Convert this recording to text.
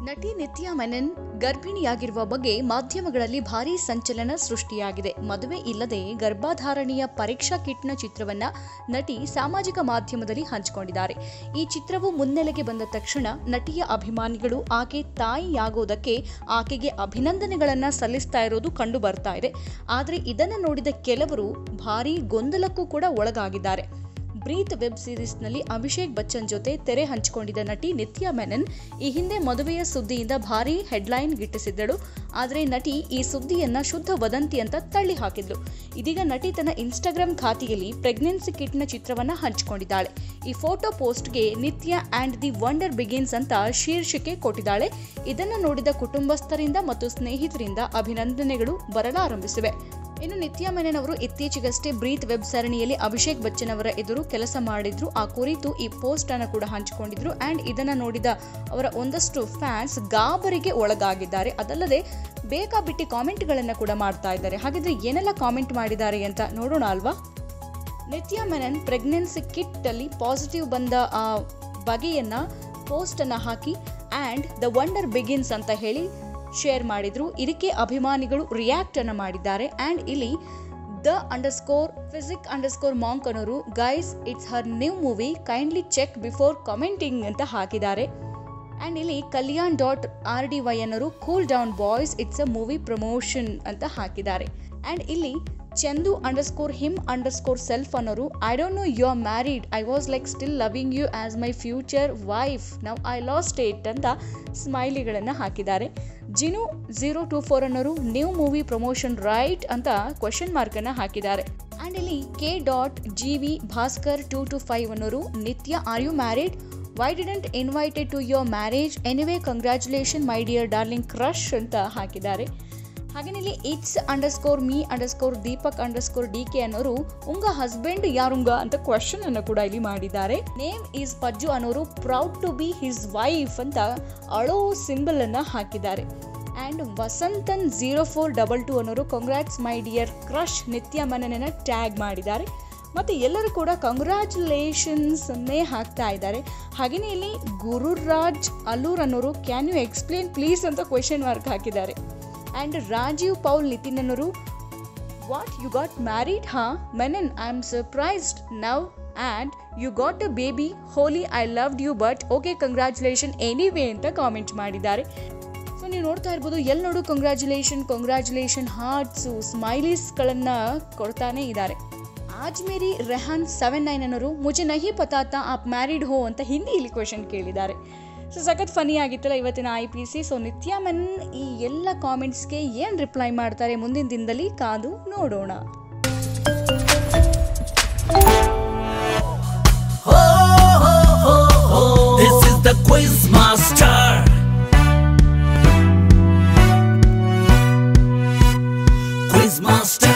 ನಟಿ ನಿತ್ಯಾ ಮೆನನ್ ಗರ್ಭಿಣಿಯಾಗಿರುವ ಬಗ್ಗೆ ಮಾಧ್ಯಮಗಳಲ್ಲಿ ಭಾರೀ ಸಂಚಲನ ಸೃಷ್ಟಿಯಾಗಿದೆ. ಮದುವೆ ಇಲ್ಲದೆ ಗರ್ಭಧಾರಣೆಯ ಪರೀಕ್ಷಾ ಕಿಟ್ನ ಚಿತ್ರವನ್ನ ನಟಿ ಸಾಮಾಜಿಕ ಮಾಧ್ಯಮದಲ್ಲಿ ಹಂಚಿಕೊಂಡಿದ್ದಾರೆ. ಈ ಚಿತ್ರವು ಮುನ್ನೆಲೆಗೆ ಬಂದ ತಕ್ಷಣ ನಟಿಯ ಅಭಿಮಾನಿಗಳು ಆಕೆ ತಾಯಿಯಾಗೋದಕ್ಕೆ ಆಕೆಗೆ ಅಭಿನಂದನೆಗಳನ್ನ ಸಲ್ಲಿಸ್ತಾ ಇರೋದು ಕಂಡು ಬರ್ತಾ ಇದೆ. ಆದರೆ ಇದನ್ನು ನೋಡಿದ ಕೆಲವರು ಭಾರೀ ಗೊಂದಲಕ್ಕೂ ಕೂಡ ಒಳಗಾಗಿದ್ದಾರೆ. ಬ್ರೀತ್ ವೆಬ್ ಸೀರೀಸ್ನಲ್ಲಿ ಅಭಿಷೇಕ್ ಬಚ್ಚನ್ ಜೊತೆ ತೆರೆ ಹಂಚಿಕೊಂಡಿದ್ದ ನಟಿ ನಿತ್ಯಾ ಮೆನನ್ ಈ ಹಿಂದೆ ಮದುವೆಯ ಸುದ್ದಿಯಿಂದ ಭಾರೀ ಹೆಡ್ಲೈನ್ ಗಿಟ್ಟಿಸಿದ್ದಳು. ಆದರೆ ನಟಿ ಈ ಸುದ್ದಿಯನ್ನ ಶುದ್ಧ ವದಂತಿ ಅಂತ ತಳ್ಳಿ ಹಾಕಿದ್ಲು. ಇದೀಗ ನಟಿ ತನ್ನ ಇನ್ಸ್ಟಾಗ್ರಾಮ್ ಖಾತೆಯಲ್ಲಿ ಪ್ರೆಗ್ನೆನ್ಸಿ ಕಿಟ್ನ ಚಿತ್ರವನ್ನ ಹಂಚಿಕೊಂಡಿದ್ದಾಳೆ. ಈ ಫೋಟೋ ಪೋಸ್ಟ್ಗೆ Nithya and the wonder begins ಅಂತ ಶೀರ್ಷಿಕೆ ಕೊಟ್ಟಿದ್ದಾಳೆ. ಇದನ್ನು ನೋಡಿದ ಕುಟುಂಬಸ್ಥರಿಂದ ಮತ್ತು ಸ್ನೇಹಿತರಿಂದ ಅಭಿನಂದನೆಗಳು ಬರಲಾರಂಭಿಸಿವೆ. ಇನ್ನು ನಿತ್ಯಾ ಮೆನನ್ ಅವರು ಇತ್ತೀಚೆಗಷ್ಟೇ ಬ್ರೀತ್ ವೆಬ್ ಸರಣಿಯಲ್ಲಿ ಅಭಿಷೇಕ್ ಬಚ್ಚನ್ ಅವರ ಎದುರು ಕೆಲಸ ಮಾಡಿದ್ರು. ಆ ಕುರಿತು ಈ ಪೋಸ್ಟ್ ಅನ್ನು ಕೂಡ ಹಂಚಿಕೊಂಡಿದ್ರು. ಅಂಡ್ ಇದನ್ನ ನೋಡಿದ ಅವರ ಒಂದಷ್ಟು ಫ್ಯಾನ್ಸ್ ಗಾಬರಿಗೆ ಒಳಗಾಗಿದ್ದಾರೆ. ಅದಲ್ಲದೆ ಬೇಕಾಬಿಟ್ಟಿ ಕಾಮೆಂಟ್ಗಳನ್ನ ಕೂಡ ಮಾಡ್ತಾ ಇದ್ದಾರೆ. ಹಾಗಿದ್ರೆ ಏನೆಲ್ಲ ಕಾಮೆಂಟ್ ಮಾಡಿದ್ದಾರೆ ಅಂತ ನೋಡೋಣ ಅಲ್ವಾ? ನಿತ್ಯಾ ಮೆನನ್ ಪ್ರೆಗ್ನೆನ್ಸಿ ಕಿಟ್ ಅಲ್ಲಿ ಪಾಸಿಟಿವ್ ಬಂದ ಆ ಬಗೆಯನ್ನ ಪೋಸ್ಟ್ ಅನ್ನ ಹಾಕಿ ಅಂಡ್ ದ ವಂಡರ್ ಬಿಗಿನ್ಸ್ ಅಂತ ಹೇಳಿ ಶೇರ್ ಮಾಡಿದ್ರು. ಇದಕ್ಕೆ ಅಭಿಮಾನಿಗಳು ರಿಯಾಕ್ಟ್ ಅನ್ನ ಮಾಡಿದ್ದಾರೆ. ಅಂಡ್ ಇಲ್ಲಿ _physic_monk ಅನ್ನೋರು guys it's her new movie kindly check before commenting ಅಂತ ಹಾಕಿದ್ದಾರೆ. ಅಂಡ್ ಇಲ್ಲಿ ಕಲ್ಯಾಣ್.rdy ಅನ್ನೋರು cool down boys it's a movie promotion ಅಂತ ಹಾಕಿದ್ದಾರೆ. ಅಂಡ್ ಇಲ್ಲಿ ಚಂದು_him_self ಅನ್ನೋರು I don't know you are married, I was like still loving you as my future wife, now I lost it ಅಂತ ಸ್ಮೈಲಿಗಳನ್ನ ಹಾಕಿದ್ದಾರೆ. ಜಿನು024 ಅನ್ನೋರು ನ್ಯೂ ಮೂವಿ ಪ್ರಮೋಷನ್ ರೈಟ್ ಅಂತ ಕ್ವೆಶ್ಚನ್ ಮಾರ್ಕ್ ಅನ್ನ ಹಾಕಿದ್ದಾರೆ. ಅಂಡ್ ಇಲ್ಲಿ k.gvbhaskar225 ಅನ್ನೋರು ನಿತ್ಯಾ are you married, why didn't invited to your marriage, anyway congratulation my dear darling crush ಅಂತ ಹಾಕಿದ್ದಾರೆ. ಹಾಗೇನೆ ಇಲ್ಲಿ its_me_ದೀಪಕ್_DK ಅನ್ನೋರು ಉಂಗ ಹಸ್ಬೆಂಡ್ ಯಾರುಂಗ ಅಂತ ಕ್ವಶನ್ ಅನ್ನು ಕೂಡ ಇಲ್ಲಿ ಮಾಡಿದ್ದಾರೆ. ನೇಮ್ ಈಸ್ ಪಜ್ಜು ಅನ್ನೋರು proud to be his wife ಅಂತ ಅಳೋ ಸಿಂಬಲ್ ಅನ್ನ ಹಾಕಿದ್ದಾರೆ. ಅಂಡ್ ವಸಂತನ್0422 ಅನ್ನೋರು congrats my dear crush Nithya Menen tag ಮಾಡಿದ್ದಾರೆ. ಮತ್ತೆ ಎಲ್ಲರೂ ಕೂಡ ಕಂಗ್ರ್ಯಾಚುಲೇಷನ್ಸ್ ಅನ್ನೇ ಹಾಕ್ತಾ ಇದ್ದಾರೆ. ಹಾಗೇನೆ ಇಲ್ಲಿ ಗುರುರಾಜ್ ಅಲ್ಲೂರ್ ಅನ್ನೋರು ಕ್ಯಾನ್ ಯು ಎಕ್ಸ್ಪ್ಲೇನ್ ಪ್ಲೀಸ್ ಅಂತ ಕ್ವೆಶ್ಚನ್ ಮಾರ್ಕ್ ಹಾಕಿದ್ದಾರೆ. ಅಂಡ್ ರಾಜೀವ್ ಪೌಲ್ ನಿತಿನ್ ಅನ್ನೋರು what you got married Menen I am surprised now and you got a baby holy I loved you but okay congratulation anyway ಅಂತ ಕಾಮೆಂಟ್ ಮಾಡಿದ್ದಾರೆ. ಸೊ ನೀವು ನೋಡ್ತಾ ಇರ್ಬೋದು, ಎಲ್ಲಿ ನೋಡು ಕಂಗ್ರ್ಯಾಚುಲೇಷನ್ ಹಾರ್ಟ್ಸು ಸ್ಮೈಲೀಸ್ಗಳನ್ನ ಕೊಡ್ತಾನೆ ಇದ್ದಾರೆ. आज मेरी रेहान 79 ಅನ್ನೋರು ಮುझे नहीं पता था आप मैरिड हो ಅಂತ ಹಿಂದಿಯಲ್ಲಿ ಕ್ವೆಶ್ಚನ್ ಕೇಳಿದ್ದಾರೆ. ಸೊ ಸಖತ್ ಫನಿ ಆಗಿತ್ತಲ್ಲ ಇವತ್ತಿನ IPC. ಸೊ ನಿತ್ಯಾ ಮೆನನ್ ಈ ಎಲ್ಲ ಕಾಮೆಂಟ್ಸ್ಗೆ ಏನು ರಿಪ್ಲೈ ಮಾಡ್ತಾರೆ ಮುಂದಿನ ದಿನದಲ್ಲಿ ಕಾದು ನೋಡೋಣ. This is the quiz master. Quiz master.